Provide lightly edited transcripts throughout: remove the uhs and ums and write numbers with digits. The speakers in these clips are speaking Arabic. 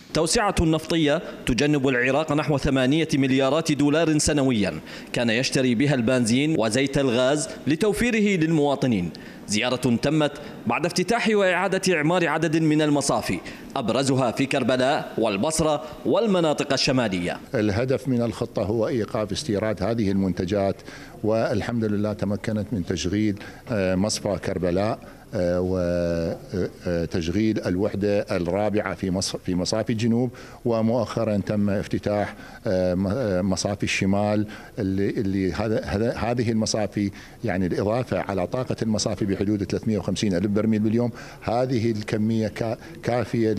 توسعة نفطية تجنب العراق نحو 8 مليارات دولار سنويا كان يشتري بها البنزين وزيت الغاز لتوفيره للمواطنين. زيارة تمت بعد افتتاح وإعادة إعمار عدد من المصافي أبرزها في كربلاء والبصرة والمناطق الشمالية. الهدف من الخطة هو إيقاف استيراد هذه المنتجات، والحمد لله تمكنت من تشغيل مصفى كربلاء وتشغيل الوحدة الرابعة في مصافي الجنوب، ومؤخرا تم افتتاح مصافي الشمال اللي هذه المصافي يعني الإضافة على طاقة المصافي بحدود 350 ألف برميل باليوم. هذه الكمية كافية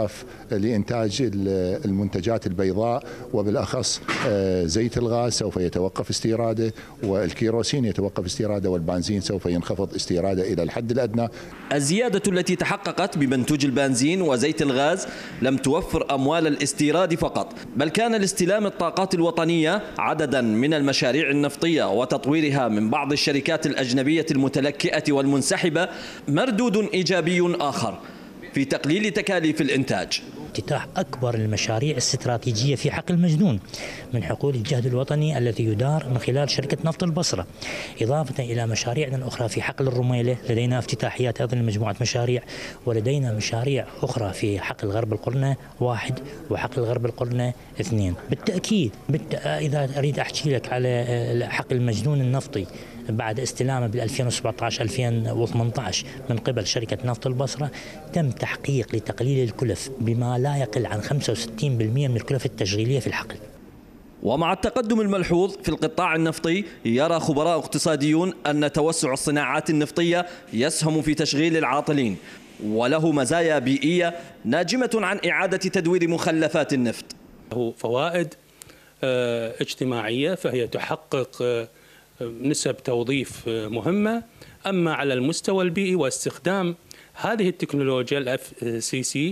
لإنتاج المنتجات البيضاء، وبالأخص زيت الغاز سوف يتوقف استيراده، والكيروسين يتوقف استيراده، والبنزين سوف ينخفض استيراده إلى الحد الأدنى. الزيادة التي تحققت بمنتوج البنزين وزيت الغاز لم توفر أموال الاستيراد فقط، بل كان لاستلام الطاقات الوطنية عددا من المشاريع النفطية وتطويرها من بعض الشركات الأجنبية المتلكئة والمنسحبة مردود إيجابي آخر في تقليل تكاليف الإنتاج. افتتاح أكبر المشاريع الاستراتيجية في حقل المجنون من حقول الجهد الوطني التي يدار من خلال شركة نفط البصرة، إضافة إلى مشاريعنا الأخرى في حقل الرميلة. لدينا افتتاحيات أيضا لمجموعة مشاريع، ولدينا مشاريع أخرى في حقل غرب القرنة 1 وحقل غرب القرنة 2. بالتأكيد إذا أريد أحكي لك على حقل المجنون النفطي بعد استلامه بال 2017-2018 من قبل شركة نفط البصرة، تم تحقيق لتقليل الكلف بما لا يقل عن 65% من الكلف التشغيلية في الحقل. ومع التقدم الملحوظ في القطاع النفطي، يرى خبراء اقتصاديون أن توسع الصناعات النفطية يسهم في تشغيل العاطلين، وله مزايا بيئية ناجمة عن إعادة تدوير مخلفات النفط. له فوائد اجتماعية، فهي تحقق نسب توظيف مهمة. أما على المستوى البيئي واستخدام هذه التكنولوجيا الاف سي سي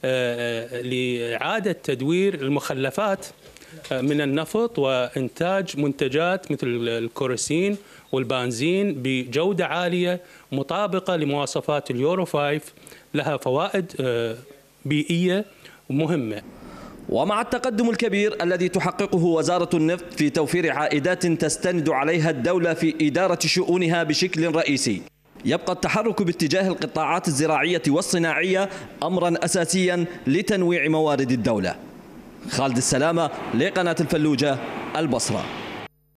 لإعادة تدوير المخلفات من النفط وإنتاج منتجات مثل الكيروسين والبنزين بجودة عالية مطابقة لمواصفات اليورو 5، لها فوائد بيئية مهمة. ومع التقدم الكبير الذي تحققه وزارة النفط في توفير عائدات تستند عليها الدولة في إدارة شؤونها بشكل رئيسي، يبقى التحرك باتجاه القطاعات الزراعية والصناعية أمرا أساسيا لتنويع موارد الدولة. خالد السلامة لقناة الفلوجة، البصرة.